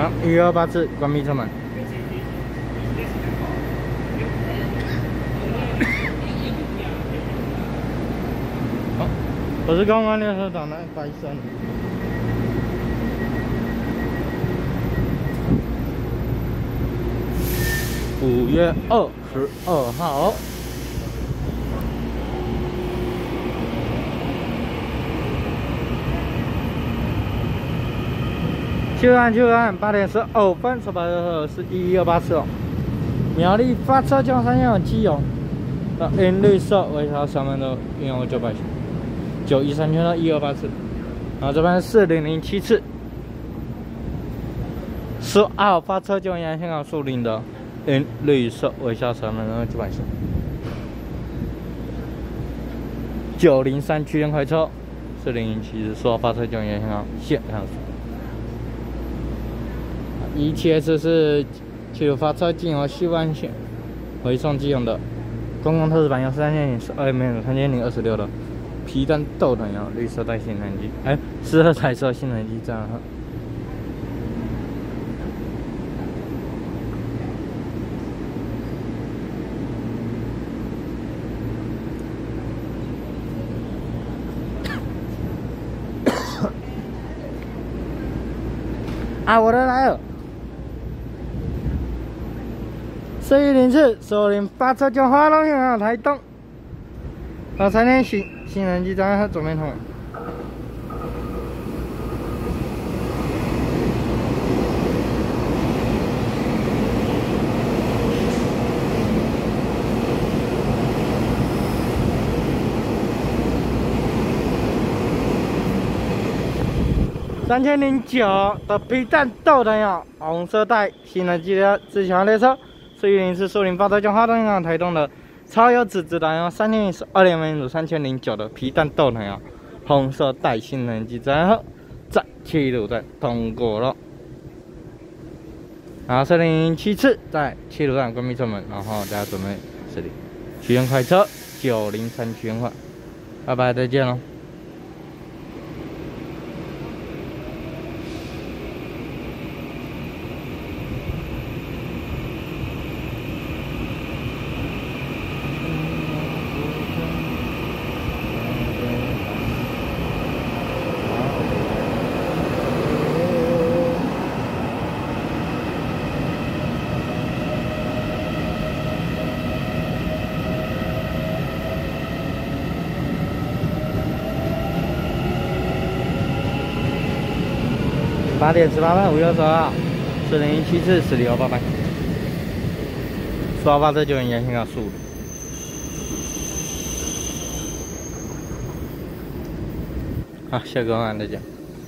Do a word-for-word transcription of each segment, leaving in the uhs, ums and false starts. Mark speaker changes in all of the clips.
Speaker 1: 好，一二八次关闭车门。好，我是公安联合长的白生。五月二十二号。 去案去案，八点十五分，手牌的是一一二八次哦。苗栗发车江三线基隆，到因绿色微调上面的运用九百九一三圈的一二八次，然后这边四零零七次。十二发车就沿香港树林的因绿色微调上面的九百九零三区间快车，四零零七次十二发车就沿香港线上。 一七 S 是汽油发车进入西湾线回送机用的，公共特仕版有三千零十二枚三千零二十六的皮蛋豆等有绿色带新能机，哎，适合彩色新能机这样。啊，我的来了。 四一零次，首领发车就花东向台东，到三天新新能机站和左面通。三千零九的皮蛋豆等有红色带新能机的自强列车。 四一零是树林发车江花东向台东的超优质质量有三千零十二点五组三千零九的皮蛋豆奶油红色带新能机站后，在七路站通过了。然后四零零七次在七路站关闭车门，然后大家准备这里区间快车九零三区间快，拜拜，再见喽。 八点十八分，五月二十二号，四零一七次十里幺八八，十二发车就沿线要速度。好，下个案再见。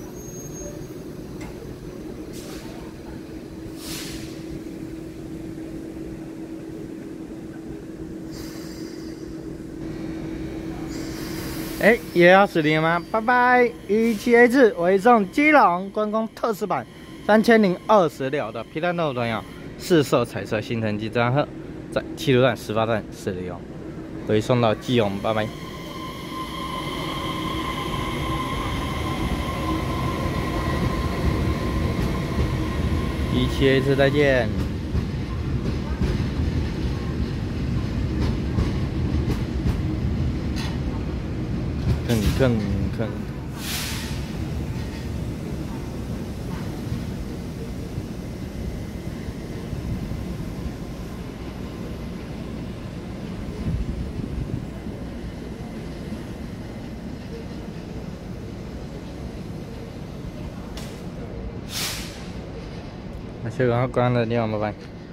Speaker 1: 哎，也要死零吗？拜拜！一七 A 次回送基隆观光特仕版三千零二十六的皮蛋豆专用四色彩色新城机站后，在七路站始发站四里哦，回送到基隆，拜拜。一七 A 次再见。 坑坑坑！那下个关了，你好，拜拜。